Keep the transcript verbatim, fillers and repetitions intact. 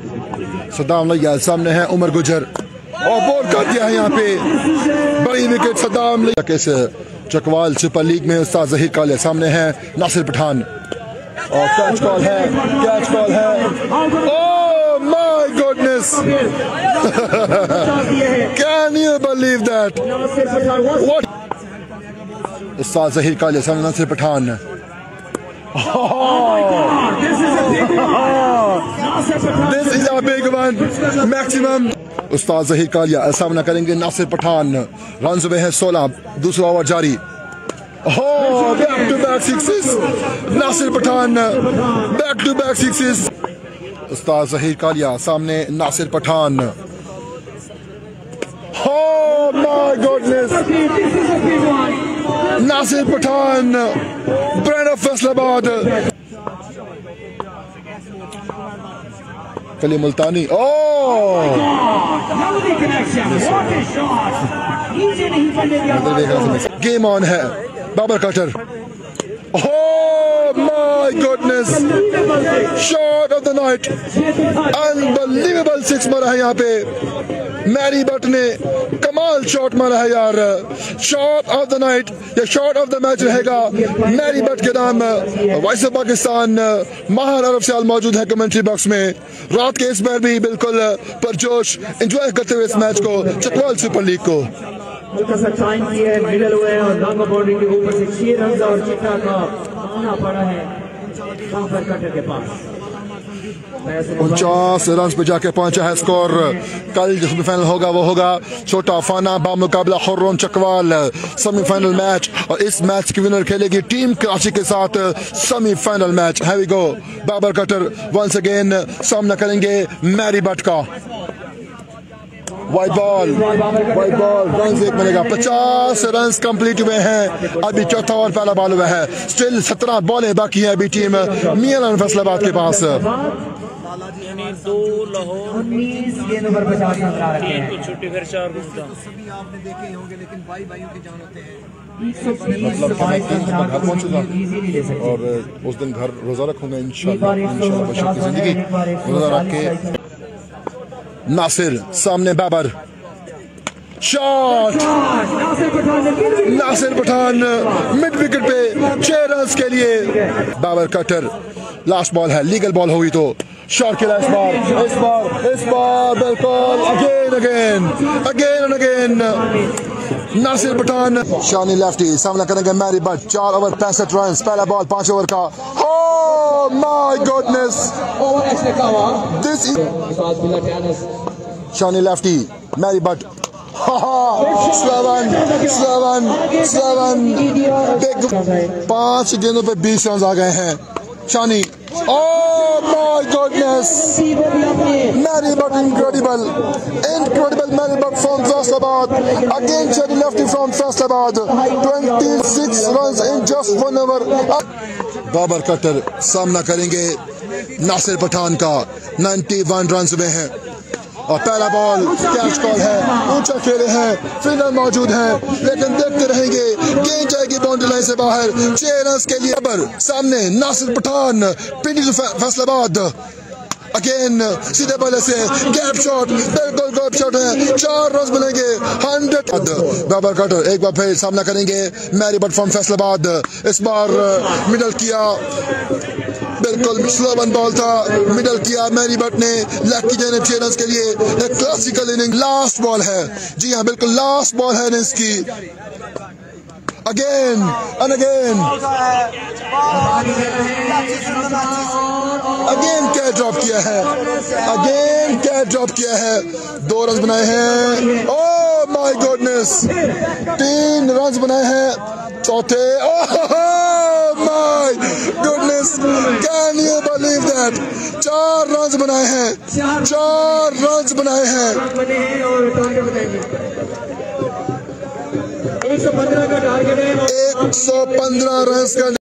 सद्दाम लैया सामने है उमर गुजर और बॉल कर दिया है यहाँ पे बड़ी विकेट सद्दाम लैया के चकवाल सुपर लीग में उस्ताद ज़हीर कालिया सामने है नासिर पठान और कैच कॉल है कैच कॉल है oh my goodness can you believe that what Ustad Zaheer Kalia सामने Nasir Pathan this is a big one maximum Ustad Zaheer Kaliya सामना करेंगे नासिर पठान रन हुए हैं सोलह दूसरा ओवर जारी Oh, back to back sixes. Nasir Pathan back to back sixes. उस्ताद ज़हीर कालिया सामने Nasir Pathan. Oh my goodness. Nasir Pathan brand of Faisalabad. Kali Multani. Oh. Game on है. Babar Kattar. Oh my goodness! Shot of the night. Unbelievable six मारा है यहाँ पे. मैरी बट ने कमाल शॉट मारा है यार. शॉट ऑफ द नाइट या शॉट ऑफ द मैच रहेगा मैरी बट के नाम. वॉइस ऑफ पाकिस्तान माहर अरब साल मौजूद है कमेंट्री बॉक्स में. रात के इस बार भी बिल्कुल परजोश एंजॉय करते हुए इस मैच को चकवाल सुपर लीग को. हल्का सा टाइम किया है मिडल हुए और लॉन्ग बाउंड्री के ऊपर से छह रन और चिट्टा का आना पड़ा है उमर कटर के पास. उनचास रन पे जाके पहुंचा है स्कोर. कल जो सेमीफाइनल होगा वो होगा छोटा फाना बामुकाबला खुर्रम चकवाल सेमीफाइनल मैच और इस मैच की विनर खेलेगी टीम कराची के साथ semifinal match. Have we go. Babar Kattar once again सामना करेंगे मैरी बट का. Wide ball wide ball run एक मिलेगा. पचास रन कंप्लीट हुए हैं. अभी चौथा और पहला बॉल हुआ है. स्टिल सत्रह बॉलें बाकी हैं अभी टीम मियां फैसलाबाद के पास. दो लाहौर उन्नीस गेंदों पर पचास रन आ रखे हैं. छुट्टी फिर चार घूमता सभी आपने देखे होंगे लेकिन भाई भाइयों की जान होते हैं. मतलब घर पहुंचूंगा और उस दिन घर रोजा रखूंगा इंशाल्लाह इंशाल्लाह बशर्ते जिंदगी रोजा रख के. नासिर सामने Babar. Shot Nasir Pathan mid wicket पे छह रन के लिए. बाबर कटर लास्ट बॉल है. लीगल बॉल होगी तो शॉट खेला इस बार इस बार इस बार बिल्कुल again again again and again. Nasir Pathan Shani lefty सामना करेंगे मैरी बट. चार ओवर पैंसठ रन. पहला बॉल पांच ओवर का. Oh my goodness! This is Shani lefty Mairi Butt. Seven seven seven पांच गेंदों पे बीस रन आ गए हैं. Shani. Oh my goodness! Mary Butt incredible, incredible Mary Butt from Faisalabad. Again Shani lefty from Faisalabad. twenty-six runs in just one over. Babar Kattar सामना करेंगे नासिर पठान का. इक्यानवे रन हुए हैं और पहला बॉल कैच कॉल है. ऊंचा खेले हैं फिल्डर मौजूद हैं लेकिन देखते रहेंगे. गेंद जाएगी बाउंड्री लाइन से बाहर. छह रन के लिए बाबर. सामने नासिर पठान पिंडी फैसलाबाद. अगेन सीधे बल्ले से गैप शॉट. बिल्कुल गैप शॉट है. चार रन बनेंगे. हंड्रेड. बाबर कटर एक बार फिर सामना करेंगे मैरी बट फ्रॉम फैसलाबाद. इस बार मिडल किया. बिल्कुल स्लो वन बॉल था. मिडल किया मैरी बट ने. लेग की जाने छह रन के लिए. एक क्लासिकल इनिंग. लास्ट बॉल है. जी हाँ बिल्कुल लास्ट बॉल है इनिंग्स की. Again and again again catch drop किया है. अगेन कैच ड्रॉप किया है. दो रन बनाए हैं. Oh my goodness. तीन रन बनाए हैं. चौथे. Oh my goodness. Can you believe that. चार रन बनाए हैं. चार रन बनाए हैं. एक सौ पंद्रह का टारगेट है. एक सौ पंद्रह रन का